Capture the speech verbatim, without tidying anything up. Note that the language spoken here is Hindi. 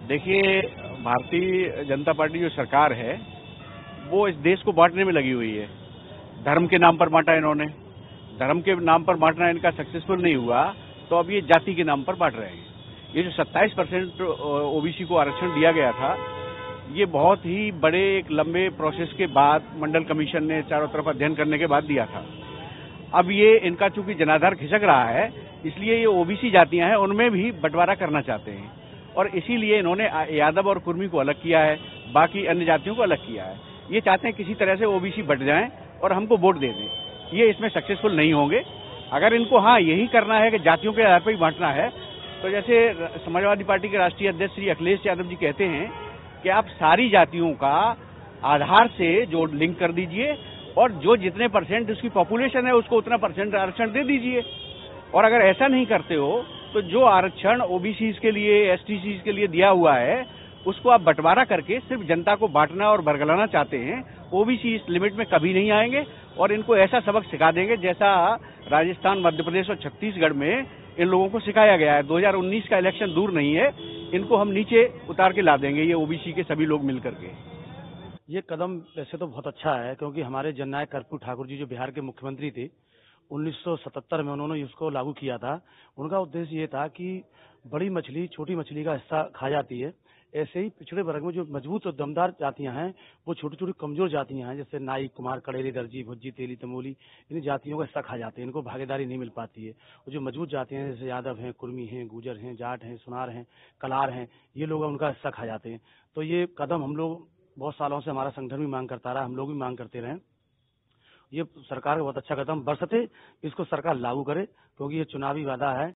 देखिए, भारतीय जनता पार्टी जो सरकार है, वो इस देश को बांटने में लगी हुई है। धर्म के नाम पर बांटा इन्होंने, धर्म के नाम पर बांटना इनका सक्सेसफुल नहीं हुआ, तो अब ये जाति के नाम पर बांट रहे हैं। ये जो सत्ताईस परसेंट ओबीसी को आरक्षण दिया गया था, ये बहुत ही बड़े एक लंबे प्रोसेस के बाद मंडल कमीशन ने चारों तरफ अध्ययन करने के बाद दिया था। अब ये इनका चूंकि जनाधार खिसक रहा है, इसलिए ये ओबीसी जातियां हैं, उनमें भी बंटवारा करना चाहते हैं और इसीलिए इन्होंने यादव और कुर्मी को अलग किया है, बाकी अन्य जातियों को अलग किया है। ये चाहते हैं किसी तरह से ओबीसी बट जाएं और हमको वोट दे दें। ये इसमें सक्सेसफुल नहीं होंगे। अगर इनको हाँ यही करना है कि जातियों के आधार पर ही बांटना है, तो जैसे समाजवादी पार्टी के राष्ट्रीय अध्यक्ष श्री अखिलेश यादव जी कहते हैं कि आप सारी जातियों का आधार से जो लिंक कर दीजिए और जो जितने परसेंट उसकी पॉपुलेशन है उसको उतना परसेंट आरक्षण दे दीजिए। और अगर ऐसा नहीं करते हो तो जो आरक्षण ओबीसी के लिए, एसटीसी के लिए दिया हुआ है, उसको आप बंटवारा करके सिर्फ जनता को बांटना और बरगलाना चाहते हैं। ओबीसी इस लिमिट में कभी नहीं आएंगे और इनको ऐसा सबक सिखा देंगे जैसा राजस्थान, मध्य प्रदेश और छत्तीसगढ़ में इन लोगों को सिखाया गया है। दो हज़ार उन्नीस का इलेक्शन दूर नहीं है, इनको हम नीचे उतार के ला देंगे, ये ओबीसी के सभी लोग मिलकर के। ये कदम वैसे तो बहुत अच्छा है, क्योंकि हमारे जननायक कर्पूरी ठाकुर जी जो बिहार के मुख्यमंत्री थे, उन्नीस सौ सतहत्तर में उन्होंने इसको लागू किया था। उनका उद्देश्य ये था कि बड़ी मछली छोटी मछली का हिस्सा खा जाती है, ऐसे ही पिछड़े वर्ग में जो मजबूत और दमदार जातियां हैं, वो छोटी छोटी कमजोर जातियां हैं, जैसे नाई, कुमार, कड़ेरी, दर्जी, भुज्जी, तेली, तमोली, इन जातियों का हिस्सा खा जाते हैं। इनको भागीदारी नहीं मिल पाती है। और जो मजबूत जातियां हैं, जैसे यादव हैं, कुर्मी हैं, गुजर हैं, जाट हैं, सुनार हैं, कलार हैं, ये लोग उनका हिस्सा खा जाते हैं। तो ये कदम हम लोग बहुत सालों से, हमारा संगठन भी मांग करता रहा, हम लोग भी मांग करते रहे। ये सरकार का बहुत अच्छा कदम, बरसते इसको सरकार लागू करे, क्योंकि ये चुनावी वादा है।